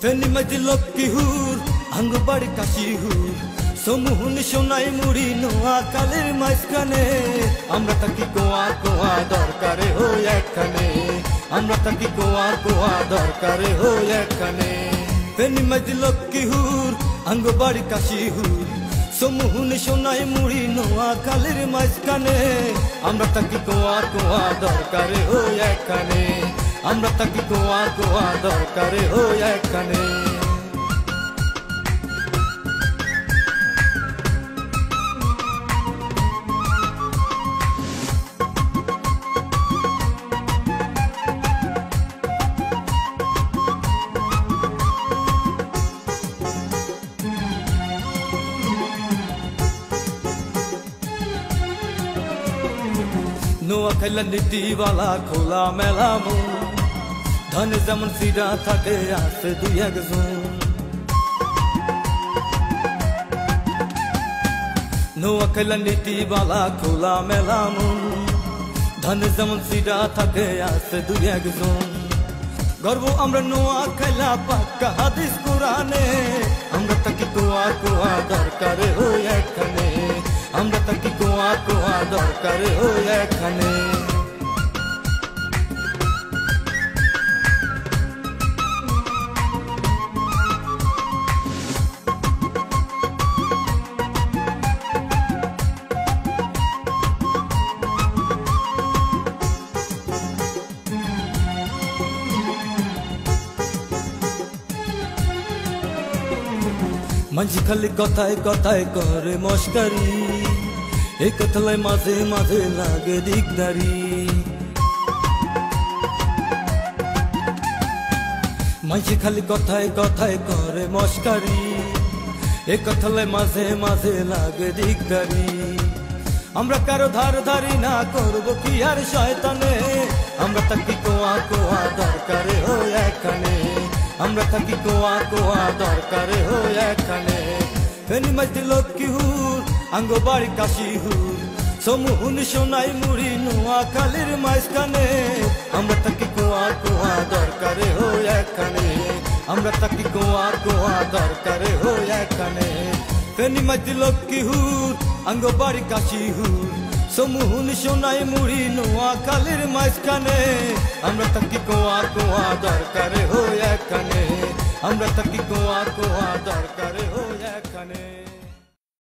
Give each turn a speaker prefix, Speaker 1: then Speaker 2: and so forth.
Speaker 1: ফেনী মাঝি লক্ষ্মীহুর আঙ্গবাড়ি কাশিহুর সমুহন সোনাই মুড়ি নোয়া কালের মাঝখানে আমরা থাকি কোয়া কোয়া দরকারে হই একখানে আমরা থাকি কোয়া কোয়া দরকারে হই একখানে ফেনী মাঝি লক্ষ্মীহুর আঙ্গবাড়ি কাশিহুর সমুহন সোনাই মুড়ি নোয়া কালের মাঝখানে আমরা থাকি কোয়া কোয়া দরকারে হই একখানে আমরা থাকি কোয়া কোয়া দরকারে হই একখানে নোয়া খাইলা নীতিওয়ালা খোলা মেলা মন ধানে যেমন সিডা থাকে আছে দুই একজন নোয়া খাইলা নীতিওয়ালা খোলা মেলা মন ধানে যেমন সিডা থাকে আছে দুই একজন গর্ব আমরা নোয়া খাইলা পাক্কা হাদিস কোরআনে আমরা থাকি কোয়া কোয়া দরকারে হই একখানে আমরা থাকি কোয়া কোয়া দরকারে হই একখানে মাঝি খালি কথায় কথায় করে মস্কারি এই কথায় মাঝে মাঝে লাগে দিকদারি মাঝি খালি কথায় কথায় করে মস্কারি এই কথায় মাঝে মাঝে লাগে দিকদারি আমরা কারো ধার ধারি না করব কি আর শয়তানে আমরা থাকি কোয়া কোয়া দরকারে হই একখানে আমরা থাকি কোয়া কোয়া দরকারে হই একখানে ফেনী মাঝি লক্ষ্মীহুর আঙ্গবাড়ি কাশিহুর সমুহন সোনাই মুড়ি নোয়া কালের মাঝখানে আমরা থাকি কোয়া কোয়া দরকারে হই একখানে আমরা থাকি কোয়া কোয়া দরকারে হই একখানে ফেনী মাঝি লক্ষ্মীহুর আঙ্গবাড়ি কাশিহুর সমুহন সোনাই মুড়ি নোয়া কালের মাঝখানে আমরা থাকি কোয়া কোয়া দরকারে হই একখানে আমরা থাকি কোয়া কোয়া দরকারে হই একখানে।